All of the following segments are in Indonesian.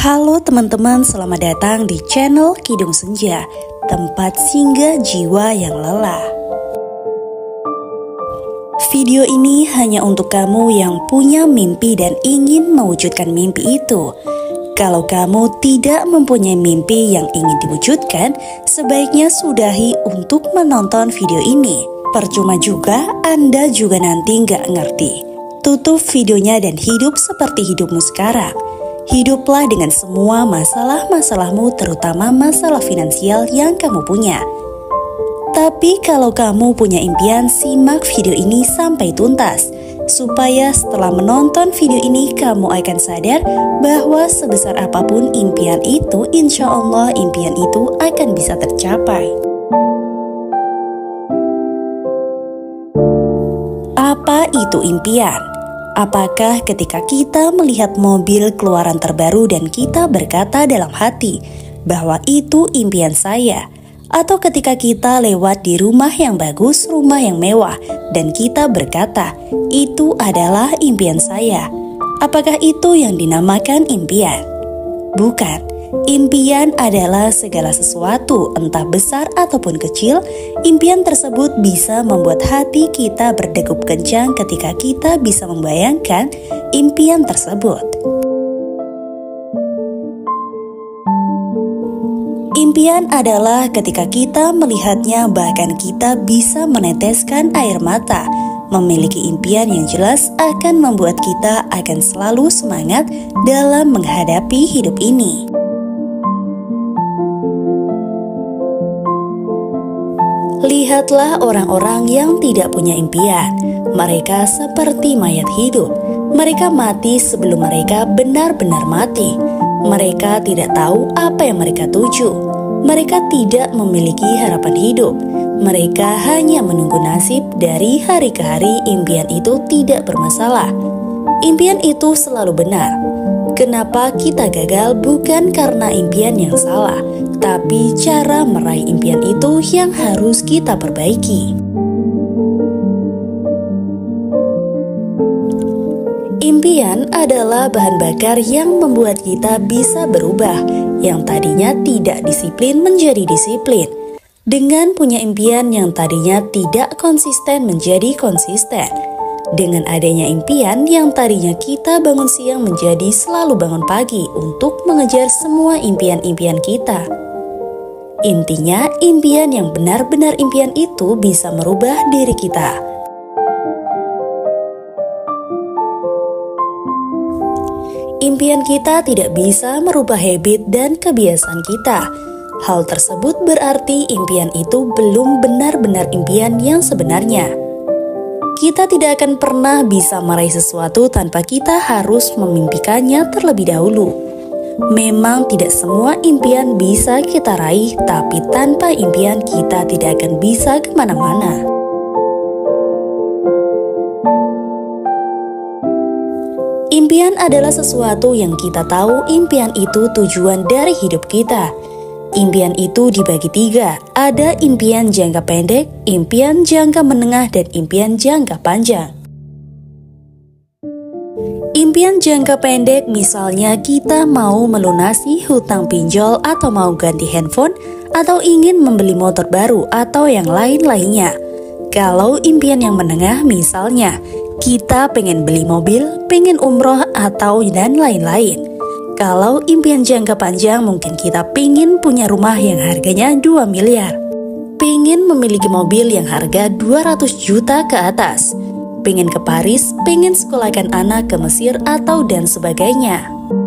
Halo teman-teman, selamat datang di channel Kidung Senja, tempat singgah jiwa yang lelah. Video ini hanya untuk kamu yang punya mimpi dan ingin mewujudkan mimpi itu. Kalau kamu tidak mempunyai mimpi yang ingin diwujudkan, sebaiknya sudahi untuk menonton video ini. Percuma juga, Anda juga nanti nggak ngerti. Tutup videonya dan hidup seperti hidupmu sekarang. Hiduplah dengan semua masalah-masalahmu, terutama masalah finansial yang kamu punya. Tapi kalau kamu punya impian, simak video ini sampai tuntas, supaya setelah menonton video ini kamu akan sadar bahwa sebesar apapun impian itu, insya Allah impian itu akan bisa tercapai. Apa itu impian? Apakah ketika kita melihat mobil keluaran terbaru dan kita berkata dalam hati bahwa itu impian saya? Atau ketika kita lewat di rumah yang bagus, rumah yang mewah, dan kita berkata, itu adalah impian saya. Apakah itu yang dinamakan impian? Bukan. Impian adalah segala sesuatu, entah besar ataupun kecil. Impian tersebut bisa membuat hati kita berdegup kencang ketika kita bisa membayangkan impian tersebut. Impian adalah ketika kita melihatnya, bahkan kita bisa meneteskan air mata. Memiliki impian yang jelas akan membuat kita akan selalu semangat dalam menghadapi hidup ini. Lihatlah orang-orang yang tidak punya impian. Mereka seperti mayat hidup. Mereka mati sebelum mereka benar-benar mati. Mereka tidak tahu apa yang mereka tuju. Mereka tidak memiliki harapan hidup. Mereka hanya menunggu nasib. Dari hari ke hari impian itu tidak bermasalah. Impian itu selalu benar. Kenapa kita gagal bukan karena impian yang salah, tapi cara meraih impian itu yang harus kita perbaiki. Impian adalah bahan bakar yang membuat kita bisa berubah, yang tadinya tidak disiplin menjadi disiplin. Dengan punya impian yang tadinya tidak konsisten menjadi konsisten. Dengan adanya impian yang tadinya kita bangun siang menjadi selalu bangun pagi untuk mengejar semua impian-impian kita. Intinya, impian yang benar-benar impian itu bisa merubah diri kita. Impian kita tidak bisa merubah habit dan kebiasaan kita. Hal tersebut berarti impian itu belum benar-benar impian yang sebenarnya. Kita tidak akan pernah bisa meraih sesuatu tanpa kita harus memimpikannya terlebih dahulu. Memang tidak semua impian bisa kita raih, tapi tanpa impian kita tidak akan bisa kemana-mana. Impian adalah sesuatu yang kita tahu impian itu tujuan dari hidup kita. Impian itu dibagi 3, ada impian jangka pendek, impian jangka menengah, dan impian jangka panjang. Impian jangka pendek misalnya kita mau melunasi hutang pinjol atau mau ganti handphone atau ingin membeli motor baru atau yang lain-lainnya. Kalau impian yang menengah misalnya kita pengen beli mobil, pengen umroh atau dan lain-lain. Kalau impian jangka panjang mungkin kita pengen punya rumah yang harganya 2 miliar. Pengen memiliki mobil yang harga 200 juta ke atas. Pengen ke Paris, pengen sekolahkan anak ke Mesir atau dan sebagainya.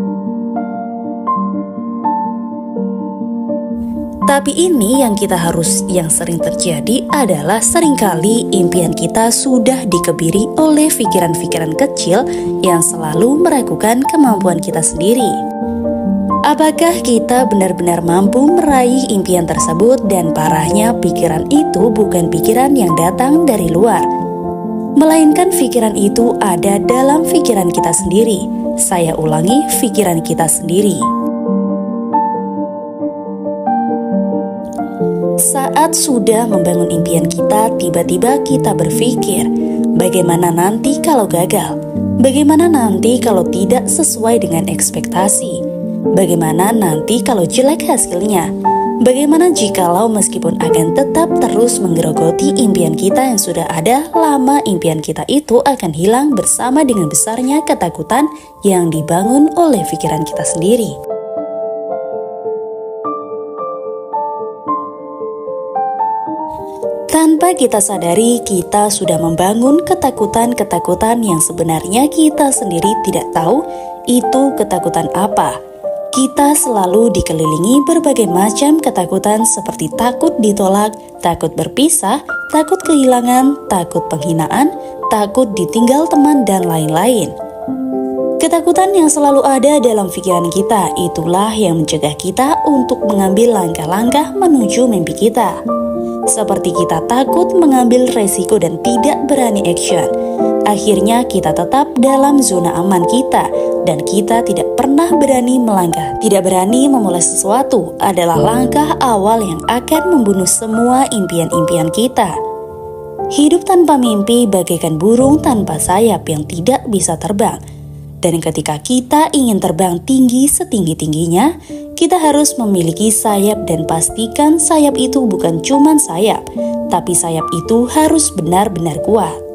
Tapi ini yang sering terjadi adalah seringkali impian kita sudah dikebiri oleh pikiran-pikiran kecil yang selalu meragukan kemampuan kita sendiri. Apakah kita benar-benar mampu meraih impian tersebut? Dan parahnya pikiran itu bukan pikiran yang datang dari luar, melainkan pikiran itu ada dalam pikiran kita sendiri. Saya ulangi, pikiran kita sendiri. Saat sudah membangun impian kita, tiba-tiba kita berpikir, bagaimana nanti kalau gagal? Bagaimana nanti kalau tidak sesuai dengan ekspektasi? Bagaimana nanti kalau jelek hasilnya? Bagaimana jikalau meskipun akan tetap terus menggerogoti impian kita yang sudah ada, lama impian kita itu akan hilang bersama dengan besarnya ketakutan yang dibangun oleh pikiran kita sendiri. Tanpa kita sadari, kita sudah membangun ketakutan-ketakutan yang sebenarnya kita sendiri tidak tahu itu ketakutan apa. Kita selalu dikelilingi berbagai macam ketakutan seperti takut ditolak, takut berpisah, takut kehilangan, takut penghinaan, takut ditinggal teman, dan lain-lain. Ketakutan yang selalu ada dalam pikiran kita itulah yang mencegah kita untuk mengambil langkah-langkah menuju mimpi kita. Seperti kita takut mengambil resiko dan tidak berani action. Akhirnya kita tetap dalam zona aman kita dan kita tidak pernah berani melangkah. Tidak berani memulai sesuatu adalah langkah awal yang akan membunuh semua impian-impian kita. Hidup tanpa mimpi bagaikan burung tanpa sayap yang tidak bisa terbang. Dan ketika kita ingin terbang tinggi setinggi-tingginya, kita harus memiliki sayap dan pastikan sayap itu bukan cuma sayap, tapi sayap itu harus benar-benar kuat.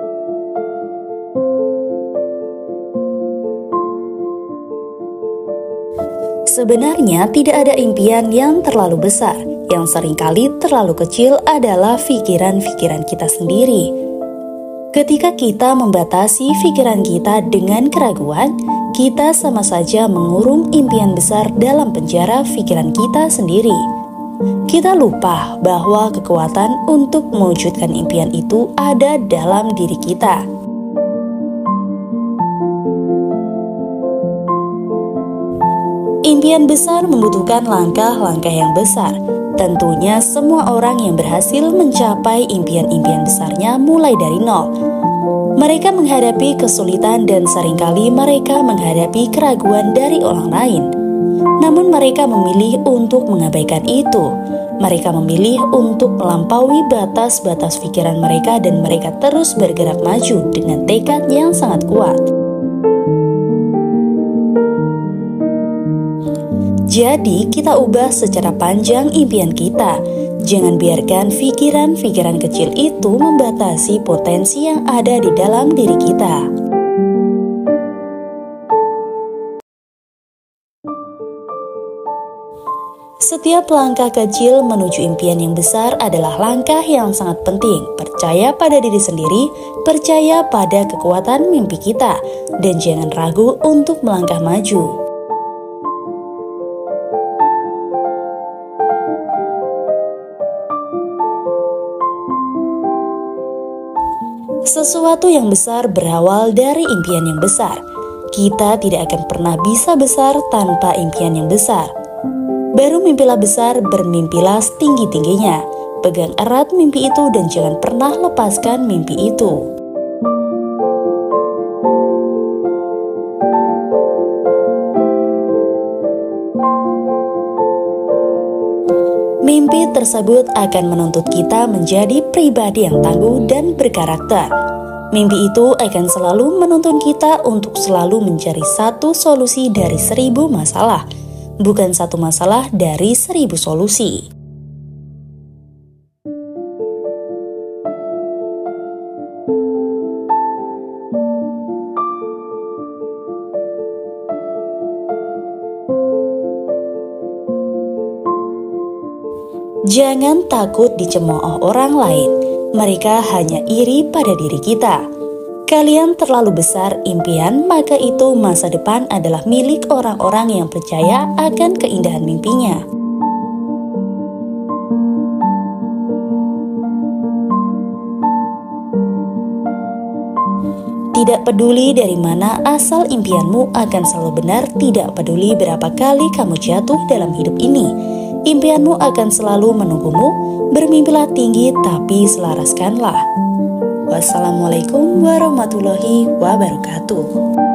Sebenarnya tidak ada impian yang terlalu besar, yang seringkali terlalu kecil adalah pikiran-pikiran kita sendiri. Ketika kita membatasi pikiran kita dengan keraguan, kita sama saja mengurung impian besar dalam penjara pikiran kita sendiri. Kita lupa bahwa kekuatan untuk mewujudkan impian itu ada dalam diri kita. Impian besar membutuhkan langkah-langkah yang besar. Tentunya semua orang yang berhasil mencapai impian-impian besarnya mulai dari nol. Mereka menghadapi kesulitan dan seringkali mereka menghadapi keraguan dari orang lain. Namun mereka memilih untuk mengabaikan itu. Mereka memilih untuk melampaui batas-batas pikiran mereka dan mereka terus bergerak maju dengan tekad yang sangat kuat. Jadi, kita ubah secara panjang impian kita. Jangan biarkan pikiran-pikiran kecil itu membatasi potensi yang ada di dalam diri kita. Setiap langkah kecil menuju impian yang besar adalah langkah yang sangat penting. Percaya pada diri sendiri, percaya pada kekuatan mimpi kita, dan jangan ragu untuk melangkah maju. Sesuatu yang besar berawal dari impian yang besar. Kita tidak akan pernah bisa besar tanpa impian yang besar. Baru mimpilah besar, bermimpilah setinggi-tingginya. Pegang erat mimpi itu dan jangan pernah lepaskan mimpi itu. Mimpi tersebut akan menuntut kita menjadi pribadi yang tangguh dan berkarakter. Mimpi itu akan selalu menuntun kita untuk selalu mencari satu solusi dari 1000 masalah, bukan satu masalah dari 1000 solusi. Jangan takut dicemooh orang lain. Mereka hanya iri pada diri kita. Kalian terlalu besar impian, maka itu masa depan adalah milik orang-orang yang percaya akan keindahan mimpinya. Tidak peduli dari mana asal impianmu akan selalu benar, tidak peduli berapa kali kamu jatuh dalam hidup ini. Impianmu akan selalu menunggumu, bermimpilah tinggi tapi selaraskanlah. Wassalamualaikum warahmatullahi wabarakatuh.